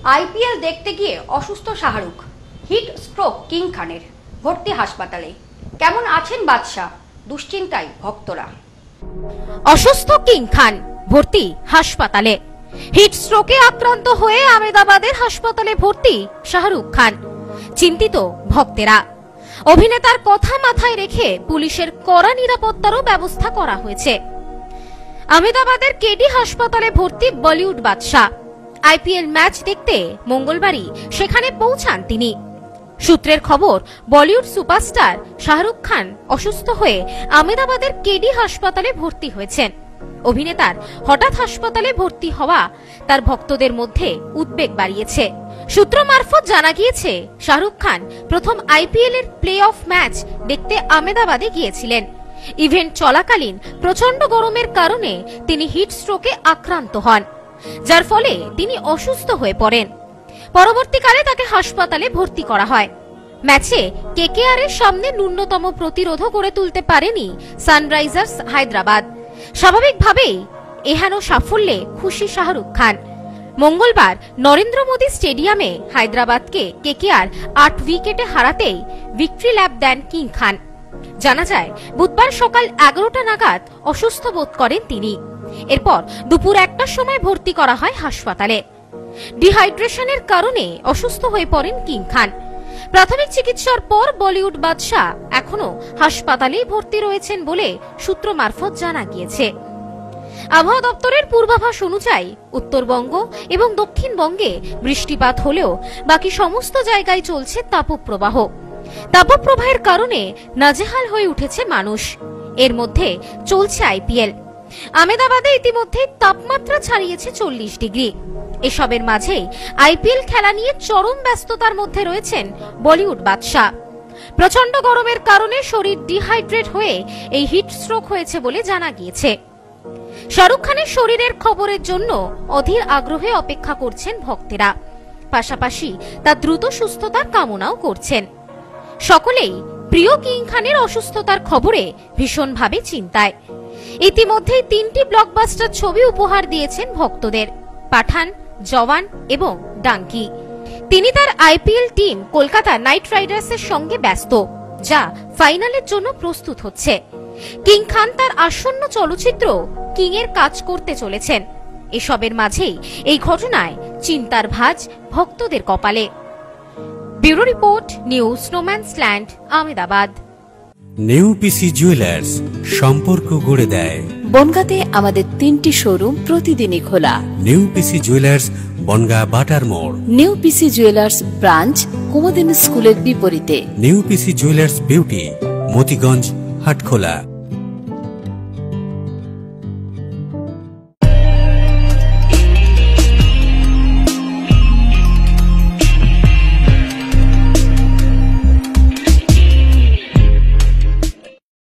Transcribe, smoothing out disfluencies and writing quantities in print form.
IPL দেখতে গিয়ে অসুস্থ শাহরুখ, হিট স্ট্রোক কিং খানের, ভর্তি হাসপাতালে। কেমন আছেন বাদশাহ, দুশ্চিন্তায় ভক্তরা। অসুস্থ কিং খান, ভর্তি হাসপাতালে। হিট স্ট্রোকে আক্রান্ত হয়ে আহমেদাবাদের হাসপাতালে ভর্তি শাহরুখ খান, চিন্তিত ভক্তেরা। অভিনেতার কথা মাথায় রেখে পুলিশের কড়া নিরাপত্তারও ব্যবস্থা করা হয়েছে। আহমেদাবাদের কেডি হাসপাতালে ভর্তি বলিউড বাদশাহ। আইপিএল ম্যাচ দেখতে মঙ্গলবারই সেখানে পৌঁছান তিনি। সূত্রের খবর, বলিউড সুপারস্টার শাহরুখ খান অসুস্থ হয়ে আহমেদাবাদের কেডি হাসপাতালে ভর্তি হয়েছেন। অভিনেতার হঠাৎ হাসপাতালে ভর্তি হওয়া তার ভক্তদের মধ্যে উদ্বেগ বাড়িয়েছে। সূত্র মারফত জানা গিয়েছে, শাহরুখ খান প্রথম আইপিএল এর প্লে অফ ম্যাচ দেখতে আহমেদাবাদে গিয়েছিলেন। ইভেন্ট চলাকালীন প্রচন্ড গরমের কারণে তিনি হিট স্ট্রোকে আক্রান্ত হন, যার ফলে তিনি অসুস্থ হয়ে পড়েন। পরবর্তীকালে তাকে হাসপাতালে ভর্তি করা হয়। ম্যাচে কেকেআর এর সামনে ন্যূনতম প্রতিরোধও গড়ে তুলতে পারেনি সানরাইজার্স হায়দ্রাবাদ। স্বাভাবিকভাবেই এহেন সাফল্যে খুশি শাহরুখ খান। মঙ্গলবার নরেন্দ্র মোদী স্টেডিয়ামে হায়দ্রাবাদকে কেকেআর 8 উইকেটে হারাতেই ভিক্টরি ল্যাপ দেন কিং খান। জানা যায়, বুধবার সকাল 11টা নাগাদ অসুস্থ বোধ করেন তিনি। এরপর দুপুর 1টার সময় ভর্তি করা হয় হাসপাতালে। ডিহাইড্রেশনের কারণে অসুস্থ হয়ে পড়েন কিং খান। প্রাথমিক চিকিৎসার পর বলিউড বাদশাহ এখনো হাসপাতালেই ভর্তি রয়েছেন বলে সূত্র মারফত জানা গিয়েছে। আবহাওয়া দপ্তরের পূর্বাভাস অনুযায়ী উত্তরবঙ্গ এবং দক্ষিণবঙ্গে বৃষ্টিপাত হলেও বাকি সমস্ত জায়গায় চলছে তাপপ্রবাহ। তাপপ্রবাহের কারণে নাজেহাল হয়ে উঠেছে মানুষ। এর মধ্যে চলছে আইপিএল। আহমেদাবাদে ইতিমধ্যে তাপমাত্রা ছাড়িয়েছে 40 ডিগ্রি। এসবের মাঝেই আইপিএল খেলা নিয়ে চরম ব্যস্ততার মধ্যে রয়েছেন বলিউড বাদশাহ। প্রচন্ড গরমের কারণে শরীর ডিহাইড্রেট হয়ে এই হিট স্ট্রোক হয়েছে বলে জানা গিয়েছে। শাহরুখ খানের শরীরের খবরের জন্য অধীর আগ্রহে অপেক্ষা করছেন ভক্তেরা, পাশাপাশি তার দ্রুত সুস্থতার কামনাও করছেন। সকলেই প্রিয় কিং খানের অসুস্থতার খবরে ভীষণভাবে চিন্তায়। ইতিমধ্যেই 3টি ব্লকবাস্টার ছবি উপহার দিয়েছেন ভক্তদের, পাঠান, জওয়ান এবং ডাঙ্কি। তিনি তার আইপিএল টিম কলকাতা নাইট রাইডার্সের সঙ্গে ব্যস্ত, যা ফাইনালের জন্য প্রস্তুত হচ্ছে। কিং খান তার আসন্ন চলচ্চিত্র কিং এর কাজ করতে চলেছেন। এসবের মাঝেই এই ঘটনায় চিন্তার ভাঁজ ভক্তদের কপালে। Bureau report, news no man's land, Ahmedabad. New PC jewellers, সম্পর্ক গড়ে দেয়। বনগাঁতে আমাদের 3টি শোরুম প্রতিদিনই খোলা। নিউ পিসি জুয়েলার্স, বনগাঁ বাটার মোড়। New PC jewellers branch, Kumudini স্কুলের বিপরীতে। New PC jewellers beauty, Motiganj, Hatkhola.